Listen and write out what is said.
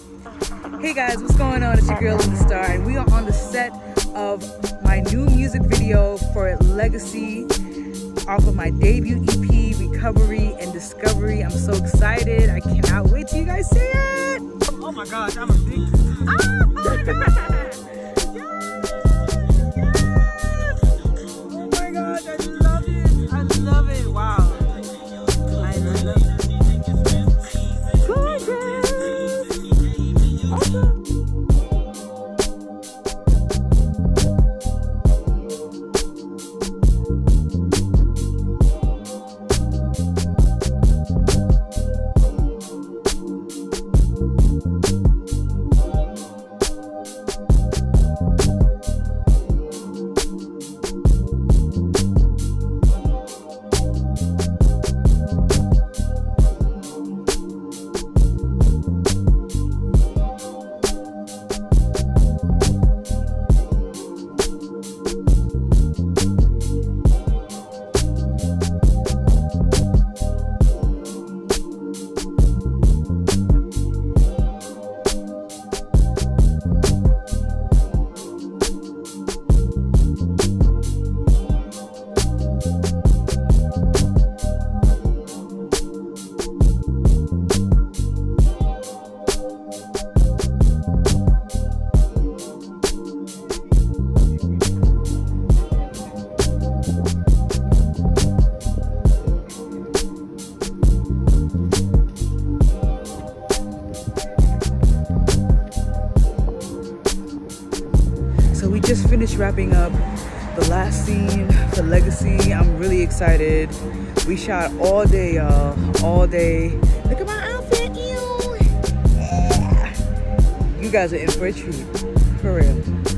Hey guys, what's going on? It's your girl in the Star, and we are on the set of my new music video for Legacy off of my debut EP, Recovery and Discovery. I'm so excited. I cannot wait till you guys see it. Oh my gosh, I'm addicted. Oh my God. Oh my gosh, I love it. I love it. Wow. I love it. So we just finished wrapping up the last scene for Legacy. I'm really excited. We shot all day, y'all. All day. Look at my outfit, ew. Yeah. You guys are in for a treat. For real.